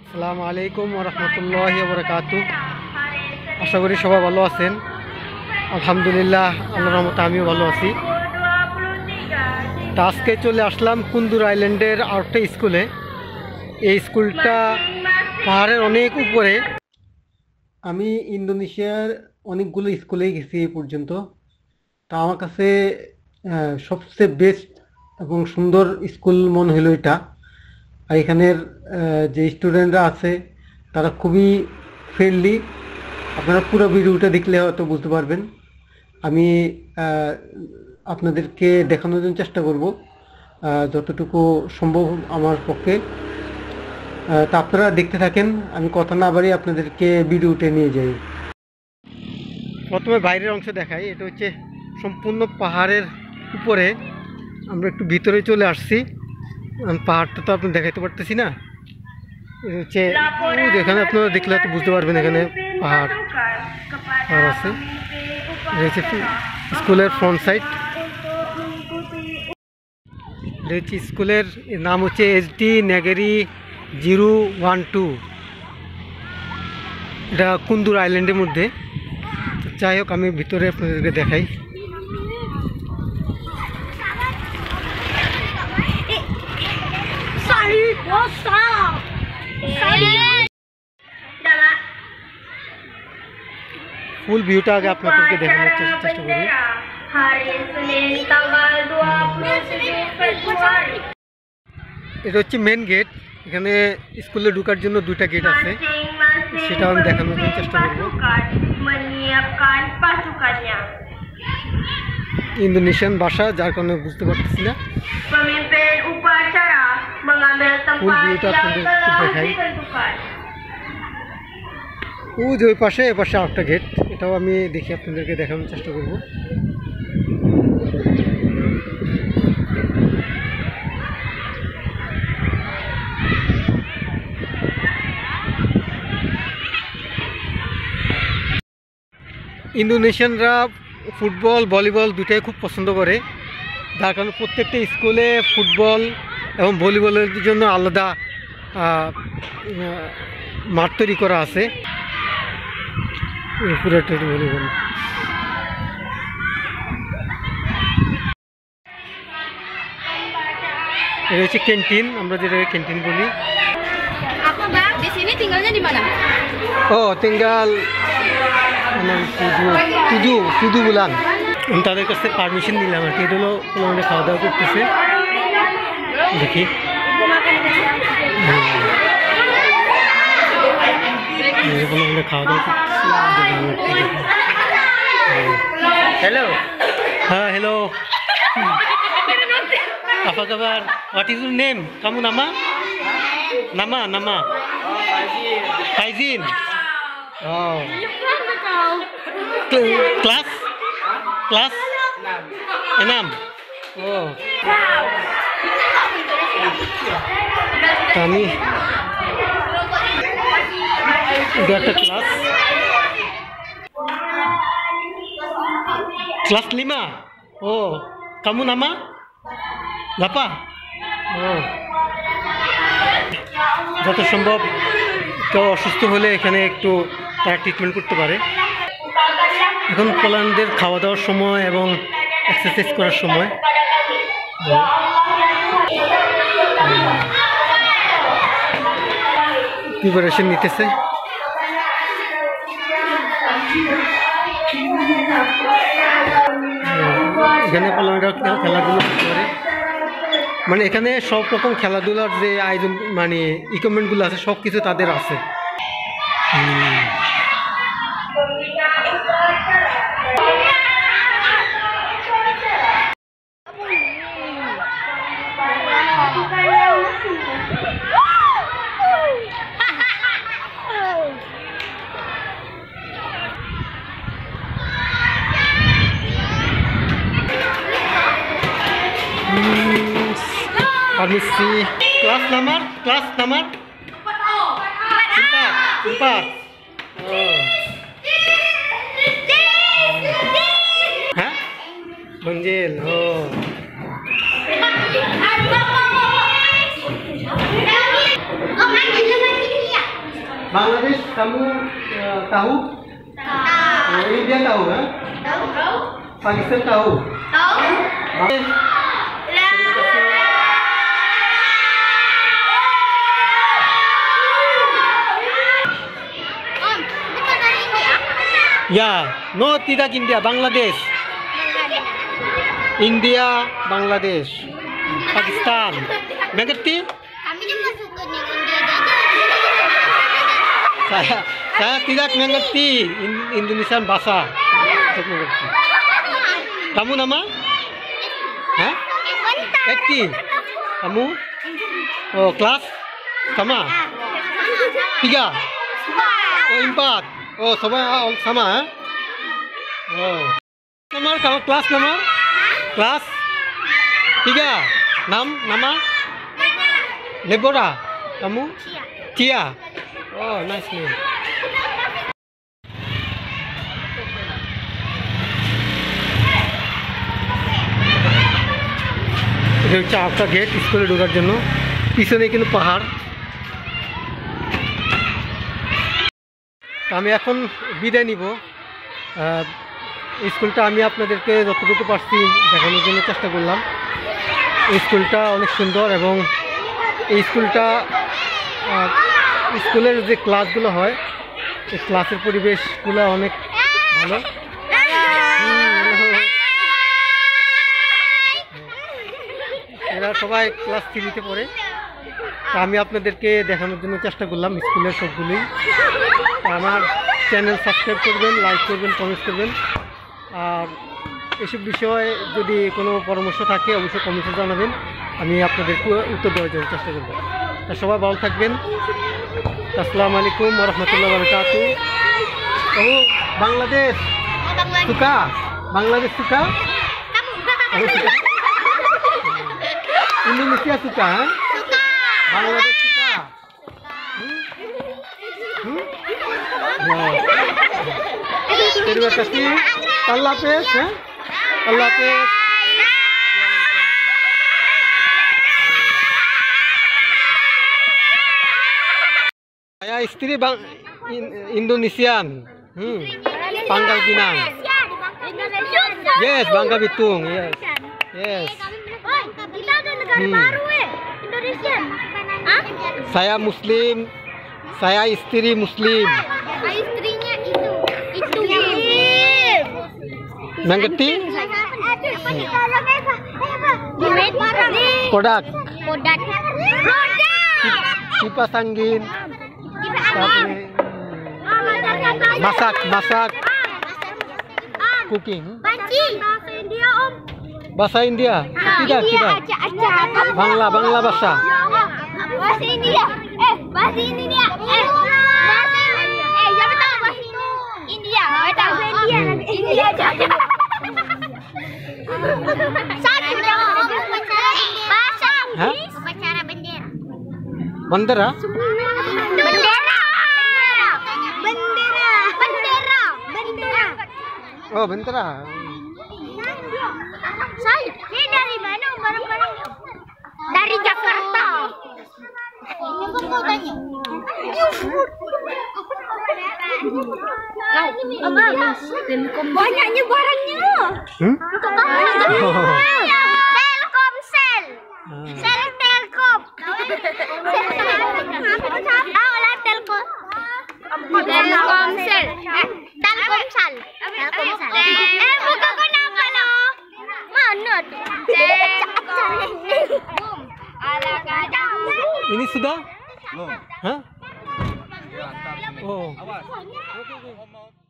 আসসালামু আলাইকুম ওয়া রাহমাতুল্লাহি ওয়া বারাকাতুহু। আশা করি সবাই ভালো আছেন। আলহামদুলিল্লাহ, আল্লাহর রহমতে আমিও ভালো আছি। তা আজকে চলে আসলাম কুন্দুর আইল্যান্ডের আরেকটা স্কুলে। এই স্কুলটা পাহাড়ের অনেক উপরে। আমি ইন্দোনেশিয়ার অনেকগুলো স্কুলেই গেছি এই পর্যন্ত। তা আমার কাছে সবচেয়ে বেস্ট এবং সুন্দর স্কুল মনে হলো এটা। আর এখানের যে স্টুডেন্টরা আছে তারা খুবই ফ্রেন্ডলি। আপনারা পুরো ভিডিওটা দেখলে হয়তো বুঝতে পারবেন। আমি আপনাদেরকে দেখানোর জন্য চেষ্টা করব যতটুকু সম্ভব আমার পক্ষে। তা আপনারা দেখতে থাকেন, আমি কথা না বাড়িয়ে আপনাদেরকে ভিডিওতে নিয়ে যাই। প্রথমে বাইরের অংশ দেখাই। এটা হচ্ছে সম্পূর্ণ পাহাড়ের উপরে। আমরা একটু ভিতরে চলে আসছি। পাহাড়টা তো আপনি দেখাইতে পারতেছি না। এটা হচ্ছে যেখানে আপনারা দেখলে হয়তো বুঝতে পারবেন এখানে পাহাড় আছে। এটা হচ্ছে স্কুলের ফ্রন্ট সাইড। এটা হচ্ছে স্কুলের নাম হচ্ছে SD নেগেরি 012। এটা কুন্দুর আইল্যান্ডের মধ্যে। যাই হোক, আমি ভিতরে আপনাদেরকে দেখাই। ফুল ভিউটা আগে আপনাদেরকে দেখানোর চেষ্টা করি। এটা হচ্ছে মেন গেট। এখানে স্কুলে ঢোকার জন্য দুইটা গেট আছে, সেটাও আমি দেখানোর জন্য চেষ্টা করব। ইন্দোনেশিয়ান ভাষা, যার কারণে বুঝতে পারতেছি না। ফুল ভিউটা আপনাদের দেখাই। ওই যে ওই পাশে এপাশে আরেকটা গেট, এটাও আমি দেখি আপনাদেরকে দেখানোর চেষ্টা করব। ইন্দোনেশিয়ানরা ফুটবল ভলিবল দুটাই খুব পছন্দ করে, যার কারণে প্রত্যেকটা স্কুলে ফুটবল এবং ভলিবলের জন্য আলাদা মাঠ তৈরি করা আছে। পুরোটা ভলিবল। এটা হচ্ছে ক্যান্টিন, আমরা যেটা ক্যান্টিন বলি। Di sini tinggalnya di mana? Oh, tinggal 7 bulan। আমি তাদের কাছ থেকে পারমিশন নিলাম আর কি। এটা হলো আমাদের খাওয়া দাওয়া করতেছে, দেখি। আমাদের খাওয়া দাওয়া করতেছে। হ্যালো, হ্যাঁ hello, apa kabar? What is your name? Kamu nama? Nama? Faizin. Oh. Kelas? 6? Oh. Kami udah ke kelas 5. Oh, kamu nama? Berapa? Oh. যত সম্ভব কেউ অসুস্থ হলে এখানে একটু তারা ট্রিটমেন্ট করতে পারে। এখন পোল্যান্ডের খাওয়া দাওয়ার সময় এবং এক্সারসাইজ করার সময়। প্রিপারেশন নিতেছে। এখানে পোল্যান্ডের খেলাধুলো করতে পারে। মানে এখানে সব রকম খেলাধুলার যে আয়োজন, মানে ইকুইপমেন্টগুলো আছে সব কিছু তাদের আছে। Permisi, kelas nomor 4. Oh. Hah? Bonjel. Oh. Bangladesh kamu tahu? India tahu kan? Pakistan tahu? Bangladesh. Ya, no tidak India, Bangladesh. India, Bangladesh, Pakistan. Mengerti? Kami juga suka nih India Saya tidak mengerti Indonesian bahasa. Tidak mengerti. Kamu nama? Hah? Ekti. Kamu? Oh, kelas? Sama? 3? Oh, 4. Oh, sama, ha? Oh. Nomor, kamu kelas nomor? Kelas? 3. Nama? Lebora. Kamu? Cia. Oh, nice name. এটা হচ্ছে একটা gate স্কুলে ঢোকার জন্য, পিছনে কিন্তু পাহাড়। আমি এখন বিদায় নিব। স্কুলটা আমি আপনাদেরকে যতটুকু পারছি দেখানোর জন্য চেষ্টা করলাম। এই স্কুলটা অনেক সুন্দর এবং এই স্কুলটা স্কুলের যে ক্লাসগুলো হয় এই ক্লাসের পরিবেশগুলো অনেক ভালো। এরা সবাই ক্লাস 3-তে পড়ে। তা আমি আপনাদেরকে দেখানোর জন্য চেষ্টা করলাম স্কুলের সবগুলোই। আমার চ্যানেল সাবস্ক্রাইব করবেন, লাইক করবেন, কমেন্ট করবেন। আর এসব বিষয়ে যদি কোনো পরামর্শ থাকে অবশ্যই কমেন্টে জানাবেন, আমি আপনাদেরকে উত্তর দেওয়ার জন্য চেষ্টা করব। তা সবাই ভালো থাকবেন। আসসালামু আলাইকুম ওয়া রাহমাতুল্লাহি ওয়া বারাকাতুহু। ও Bangladesh সুকা, Bangladesh সুকা, Indonesia suka, Bangladesh suka. Wow. Terima kasih. Allah Hafiz, ya. Allah Hafiz. Saya istri Indonesian. Pangkal Pinang. Yes, Bangka Belitung. Yes. Yes. Kita ada negara baru Indonesia. Saya Muslim, saya istri Muslim. Istrinya itu. Mengerti? Kodak. Kipas angin. Masak. Cooking. Bahasa India? Tidak. Bangla bahasa. Bahasa India. Bahasa India. Siapa tahu bahasa India? Bahasa India aja. Satu dong. Bahasa. Upacara bendera. Bendera? Bendera. Oh, bendera. Saya ini dari mana barang-barangnya? Dari Jakarta. Ini kok tanya? Banyaknya barangnya. Telkomsel. Telkom. Tahu lah Telkom. Telkomsel. Telkomsel. Bukan kenapa loh? Mana tuh? Ini sudah? Belum. Hah? Ya, antar sini. Oh. Awas. Oke.